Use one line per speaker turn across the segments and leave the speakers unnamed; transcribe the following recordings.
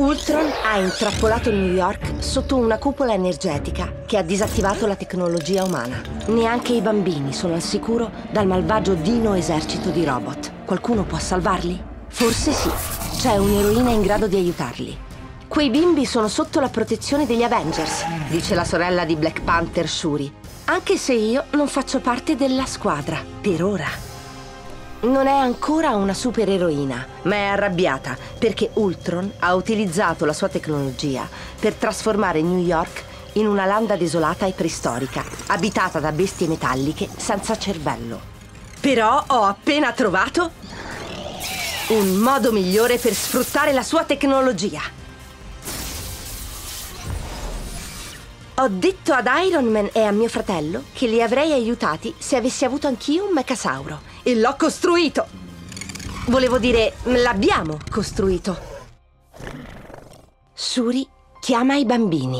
Ultron ha intrappolato New York sotto una cupola energetica che ha disattivato la tecnologia umana. Neanche i bambini sono al sicuro dal malvagio dino esercito di robot. Qualcuno può salvarli? Forse sì. C'è un'eroina in grado di aiutarli. Quei bimbi sono sotto la protezione degli Avengers, dice la sorella di Black Panther, Shuri. Anche se io non faccio parte della squadra, per ora. Non è ancora una supereroina, ma è arrabbiata perché Ultron ha utilizzato la sua tecnologia per trasformare New York in una landa desolata e preistorica, abitata da bestie metalliche senza cervello. Però ho appena trovato un modo migliore per sfruttare la sua tecnologia. Ho detto ad Iron Man e a mio fratello che li avrei aiutati se avessi avuto anch'io un mecasauro. E l'ho costruito! Volevo dire, l'abbiamo costruito. Shuri chiama i bambini.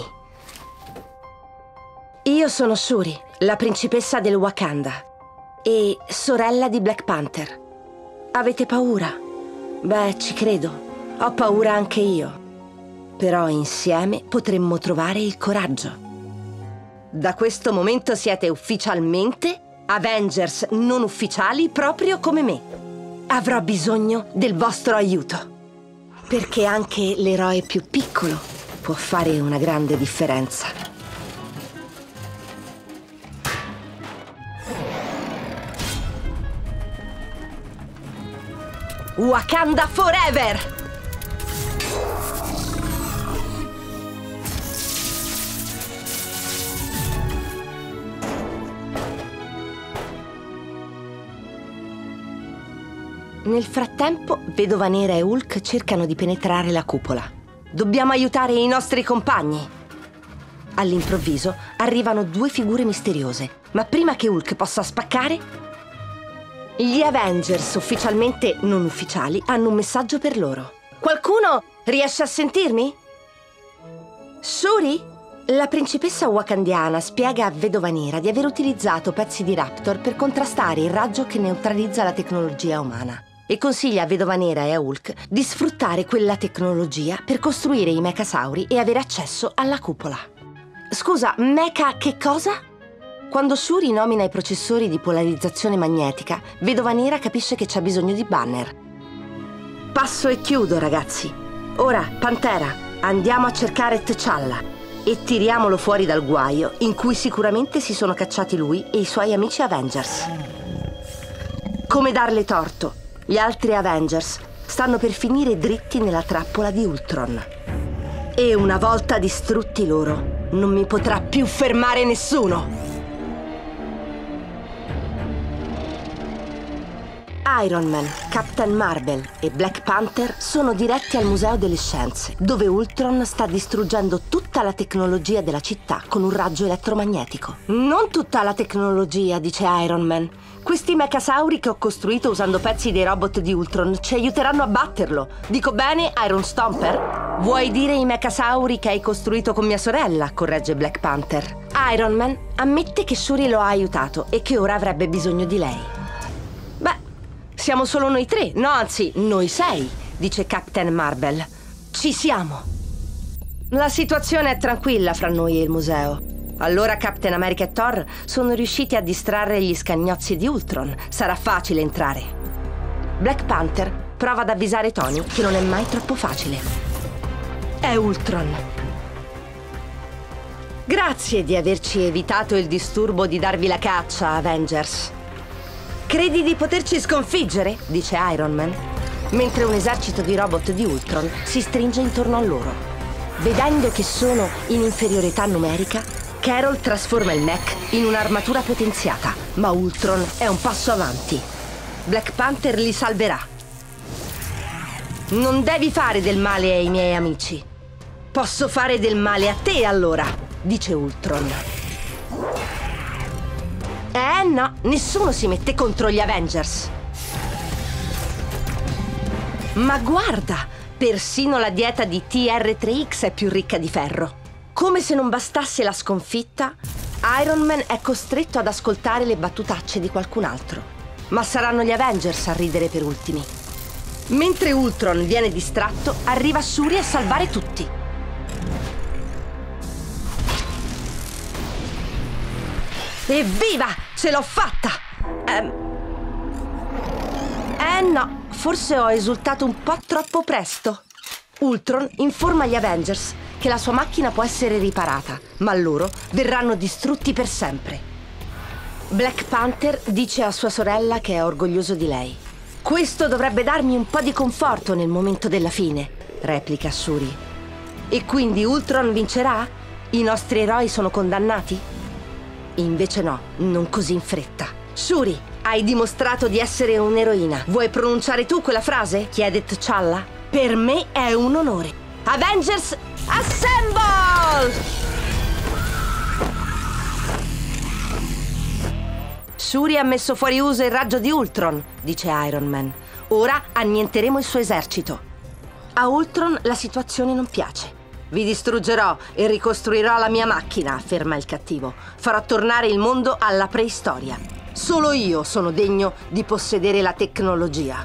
Io sono Shuri, la principessa del Wakanda e sorella di Black Panther. Avete paura? Beh, ci credo. Ho paura anche io. Però insieme potremmo trovare il coraggio. Da questo momento siete ufficialmente Avengers non ufficiali proprio come me. Avrò bisogno del vostro aiuto. Perché anche l'eroe più piccolo può fare una grande differenza. Wakanda Forever! Nel frattempo, Vedova Nera e Hulk cercano di penetrare la cupola. Dobbiamo aiutare i nostri compagni. All'improvviso arrivano due figure misteriose, ma prima che Hulk possa spaccare, gli Avengers ufficialmente non ufficiali hanno un messaggio per loro. Qualcuno riesce a sentirmi? Shuri? La principessa wakandiana spiega a Vedova Nera di aver utilizzato pezzi di Raptor per contrastare il raggio che neutralizza la tecnologia umana. E consiglia a Vedova Nera e a Hulk di sfruttare quella tecnologia per costruire i mecasauri e avere accesso alla cupola. Scusa, mecha che cosa? Quando Shuri nomina i processori di polarizzazione magnetica, Vedova Nera capisce che c'è bisogno di Banner. Passo e chiudo, ragazzi. Ora, Pantera, andiamo a cercare T'Challa e tiriamolo fuori dal guaio in cui sicuramente si sono cacciati lui e i suoi amici Avengers. Come darle torto? Gli altri Avengers stanno per finire dritti nella trappola di Ultron. E una volta distrutti loro, non mi potrà più fermare nessuno! Iron Man, Captain Marvel e Black Panther sono diretti al Museo delle Scienze, dove Ultron sta distruggendo tutta la tecnologia della città con un raggio elettromagnetico. Non tutta la tecnologia, dice Iron Man. Questi mecasauri che ho costruito usando pezzi dei robot di Ultron ci aiuteranno a batterlo. Dico bene, Iron Stomper? Vuoi dire i mecasauri che hai costruito con mia sorella, corregge Black Panther. Iron Man ammette che Shuri lo ha aiutato e che ora avrebbe bisogno di lei. Beh, siamo solo noi tre, no, anzi, noi sei, dice Captain Marvel. Ci siamo. La situazione è tranquilla fra noi e il museo. Allora Captain America e Thor sono riusciti a distrarre gli scagnozzi di Ultron. Sarà facile entrare. Black Panther prova ad avvisare Tony che non è mai troppo facile. È Ultron. Grazie di averci evitato il disturbo di darvi la caccia, Avengers. Credi di poterci sconfiggere? Dice Iron Man, mentre un esercito di robot di Ultron si stringe intorno a loro. Vedendo che sono in inferiorità numerica, Carol trasforma il mech in un'armatura potenziata, ma Ultron è un passo avanti. Black Panther li salverà. Non devi fare del male ai miei amici. Posso fare del male a te, allora, dice Ultron. No, nessuno si mette contro gli Avengers. Ma guarda, persino la dieta di TR3X è più ricca di ferro. Come se non bastasse la sconfitta, Iron Man è costretto ad ascoltare le battutacce di qualcun altro. Ma saranno gli Avengers a ridere per ultimi. Mentre Ultron viene distratto, arriva Shuri a salvare tutti. Evviva! Ce l'ho fatta! No, forse ho esultato un po' troppo presto. Ultron informa gli Avengers che la sua macchina può essere riparata, ma loro verranno distrutti per sempre. Black Panther dice a sua sorella che è orgoglioso di lei. Questo dovrebbe darmi un po' di conforto nel momento della fine, replica Shuri. E quindi Ultron vincerà? I nostri eroi sono condannati? Invece no, non così in fretta. Shuri, hai dimostrato di essere un'eroina. Vuoi pronunciare tu quella frase? Chiede T'Challa. Per me è un onore. Avengers, assemble! Shuri ha messo fuori uso il raggio di Ultron, dice Iron Man. Ora annienteremo il suo esercito. A Ultron la situazione non piace. Vi distruggerò e ricostruirò la mia macchina, afferma il cattivo. Farò tornare il mondo alla preistoria. Solo io sono degno di possedere la tecnologia.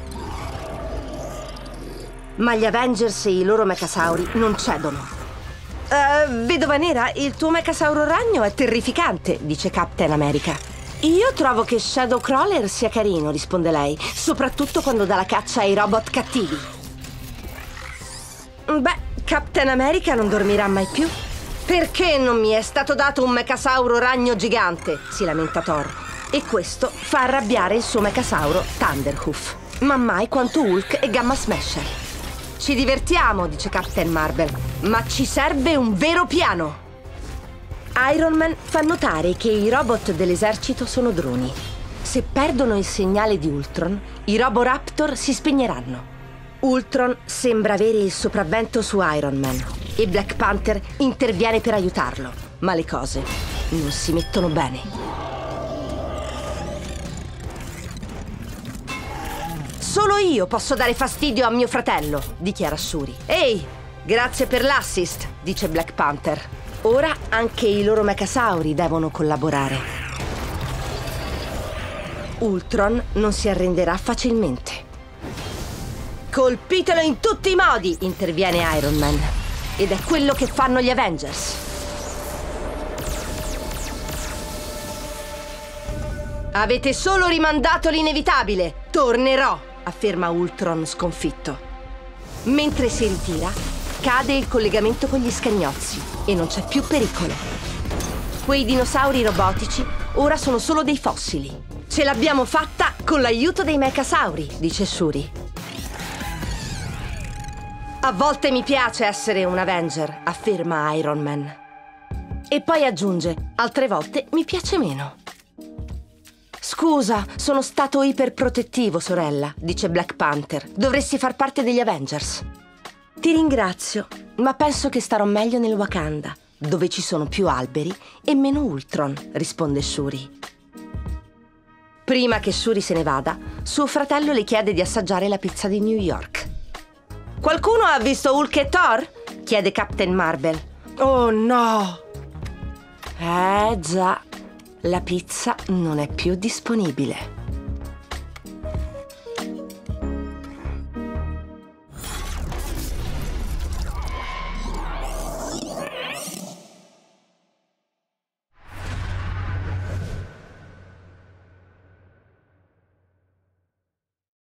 Ma gli Avengers e i loro mecasauri non cedono. Vedova Nera, il tuo mecasauro ragno è terrificante, dice Captain America. Io trovo che Shadowcrawler sia carino, risponde lei, soprattutto quando dà la caccia ai robot cattivi. Beh, Captain America non dormirà mai più. Perché non mi è stato dato un mecasauro ragno gigante? Si lamenta Thor. E questo fa arrabbiare il suo mecasauro Thunderhoof, ma mai quanto Hulk e Gamma Smasher. Ci divertiamo, dice Captain Marvel, ma ci serve un vero piano. Iron Man fa notare che i robot dell'esercito sono droni. Se perdono il segnale di Ultron, i Roboraptor si spegneranno. Ultron sembra avere il sopravvento su Iron Man e Black Panther interviene per aiutarlo, ma le cose non si mettono bene. Solo io posso dare fastidio a mio fratello, dichiara Shuri. Ehi, grazie per l'assist, dice Black Panther. Ora anche i loro mecasauri devono collaborare. Ultron non si arrenderà facilmente. Colpitelo in tutti i modi, interviene Iron Man. Ed è quello che fanno gli Avengers. Avete solo rimandato l'inevitabile. Tornerò, afferma Ultron sconfitto. Mentre si ritira, cade il collegamento con gli scagnozzi e non c'è più pericolo. Quei dinosauri robotici ora sono solo dei fossili. Ce l'abbiamo fatta con l'aiuto dei mecasauri, dice Shuri. A volte mi piace essere un Avenger, afferma Iron Man. E poi aggiunge, altre volte mi piace meno. Scusa, sono stato iperprotettivo, sorella, dice Black Panther. Dovresti far parte degli Avengers. Ti ringrazio, ma penso che starò meglio nel Wakanda, dove ci sono più alberi e meno Ultron, risponde Shuri. Prima che Shuri se ne vada, suo fratello le chiede di assaggiare la pizza di New York. Qualcuno ha visto Hulk e Thor? Chiede Captain Marvel. Oh no! Già, la pizza non è più disponibile.